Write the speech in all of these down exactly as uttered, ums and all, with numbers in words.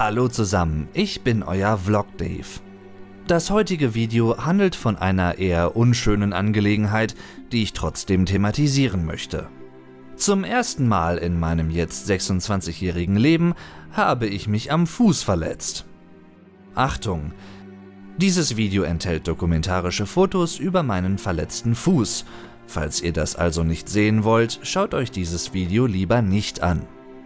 Hallo zusammen, ich bin euer Vlog Dave. Das heutige Video handelt von einer eher unschönen Angelegenheit, die ich trotzdem thematisieren möchte. Zum ersten Mal in meinem jetzt sechsundzwanzigjährigen Leben habe ich mich am Fuß verletzt. Achtung! Dieses Video enthält dokumentarische Fotos über meinen verletzten Fuß. Falls ihr das also nicht sehen wollt, schaut euch dieses Video lieber nicht an.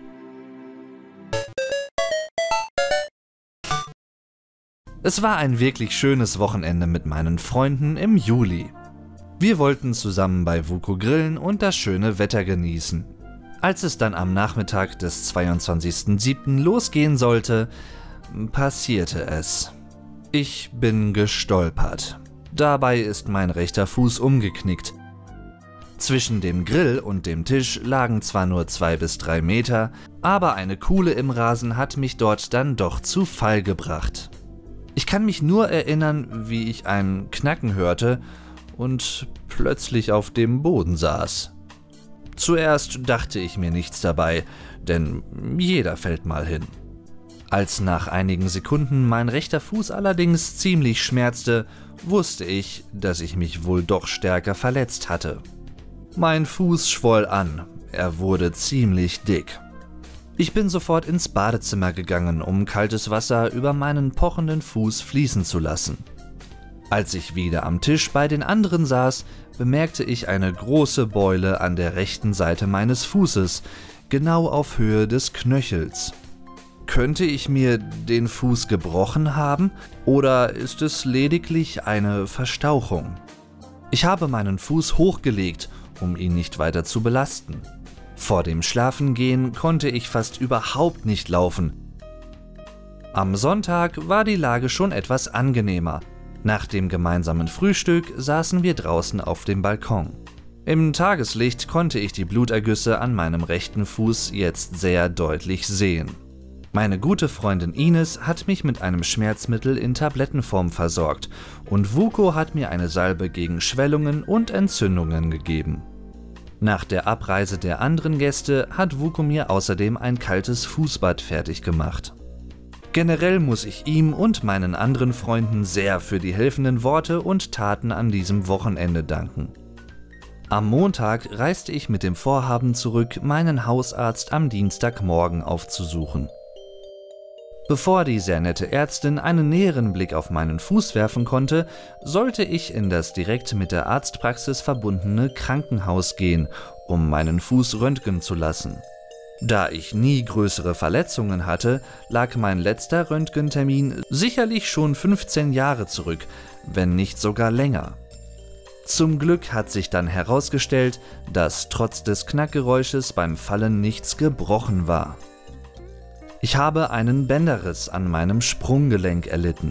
Es war ein wirklich schönes Wochenende mit meinen Freunden im Juli. Wir wollten zusammen bei Vuko grillen und das schöne Wetter genießen. Als es dann am Nachmittag des zweiundzwanzigsten siebten losgehen sollte, passierte es. Ich bin gestolpert. Dabei ist mein rechter Fuß umgeknickt. Zwischen dem Grill und dem Tisch lagen zwar nur zwei bis drei Meter, aber eine Kuhle im Rasen hat mich dort dann doch zu Fall gebracht. Ich kann mich nur erinnern, wie ich ein Knacken hörte und plötzlich auf dem Boden saß. Zuerst dachte ich mir nichts dabei, denn jeder fällt mal hin. Als nach einigen Sekunden mein rechter Fuß allerdings ziemlich schmerzte, wusste ich, dass ich mich wohl doch stärker verletzt hatte. Mein Fuß schwoll an, er wurde ziemlich dick. Ich bin sofort ins Badezimmer gegangen, um kaltes Wasser über meinen pochenden Fuß fließen zu lassen. Als ich wieder am Tisch bei den anderen saß, bemerkte ich eine große Beule an der rechten Seite meines Fußes, genau auf Höhe des Knöchels. Könnte ich mir den Fuß gebrochen haben oder ist es lediglich eine Verstauchung? Ich habe meinen Fuß hochgelegt, um ihn nicht weiter zu belasten. Vor dem Schlafengehen konnte ich fast überhaupt nicht laufen. Am Sonntag war die Lage schon etwas angenehmer. Nach dem gemeinsamen Frühstück saßen wir draußen auf dem Balkon. Im Tageslicht konnte ich die Blutergüsse an meinem rechten Fuß jetzt sehr deutlich sehen. Meine gute Freundin Ines hat mich mit einem Schmerzmittel in Tablettenform versorgt und Vuko hat mir eine Salbe gegen Schwellungen und Entzündungen gegeben. Nach der Abreise der anderen Gäste hat Vuko mir außerdem ein kaltes Fußbad fertig gemacht. Generell muss ich ihm und meinen anderen Freunden sehr für die helfenden Worte und Taten an diesem Wochenende danken. Am Montag reiste ich mit dem Vorhaben zurück, meinen Hausarzt am Dienstagmorgen aufzusuchen. Bevor die sehr nette Ärztin einen näheren Blick auf meinen Fuß werfen konnte, sollte ich in das direkt mit der Arztpraxis verbundene Krankenhaus gehen, um meinen Fuß röntgen zu lassen. Da ich nie größere Verletzungen hatte, lag mein letzter Röntgentermin sicherlich schon fünfzehn Jahre zurück, wenn nicht sogar länger. Zum Glück hat sich dann herausgestellt, dass trotz des Knackgeräusches beim Fallen nichts gebrochen war. Ich habe einen Bänderriss an meinem Sprunggelenk erlitten.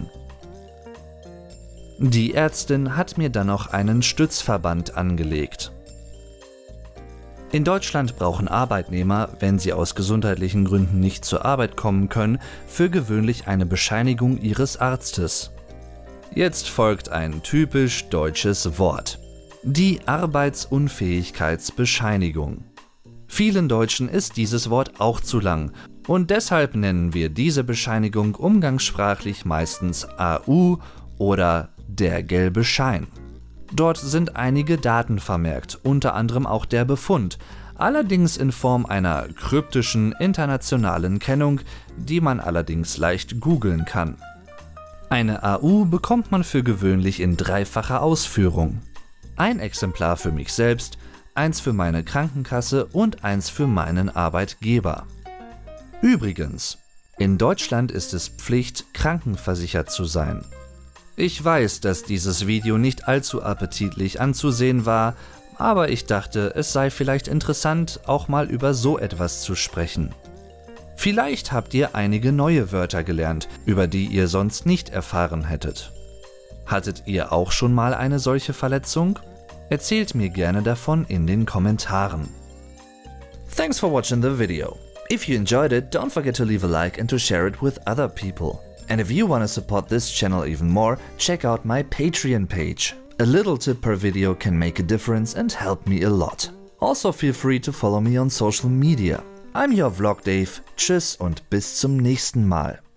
Die Ärztin hat mir dann noch einen Stützverband angelegt. In Deutschland brauchen Arbeitnehmer, wenn sie aus gesundheitlichen Gründen nicht zur Arbeit kommen können, für gewöhnlich eine Bescheinigung ihres Arztes. Jetzt folgt ein typisch deutsches Wort: die Arbeitsunfähigkeitsbescheinigung. Vielen Deutschen ist dieses Wort auch zu lang und deshalb nennen wir diese Bescheinigung umgangssprachlich meistens A U oder der gelbe Schein. Dort sind einige Daten vermerkt, unter anderem auch der Befund, allerdings in Form einer kryptischen internationalen Kennung, die man allerdings leicht googeln kann. Eine A U bekommt man für gewöhnlich in dreifacher Ausführung. Ein Exemplar für mich selbst, eins für meine Krankenkasse und eins für meinen Arbeitgeber. Übrigens, in Deutschland ist es Pflicht, krankenversichert zu sein. Ich weiß, dass dieses Video nicht allzu appetitlich anzusehen war, aber ich dachte, es sei vielleicht interessant, auch mal über so etwas zu sprechen. Vielleicht habt ihr einige neue Wörter gelernt, über die ihr sonst nicht erfahren hättet. Hattet ihr auch schon mal eine solche Verletzung? Erzählt mir gerne davon in den Kommentaren. Thanks for watching the video. If you enjoyed it, don't forget to leave a like and to share it with other people. And if you want to support this channel even more, check out my Patreon page. A little tip per video can make a difference and help me a lot. Also feel free to follow me on social media. I'm your Vlog Dave, tschüss und bis zum nächsten Mal.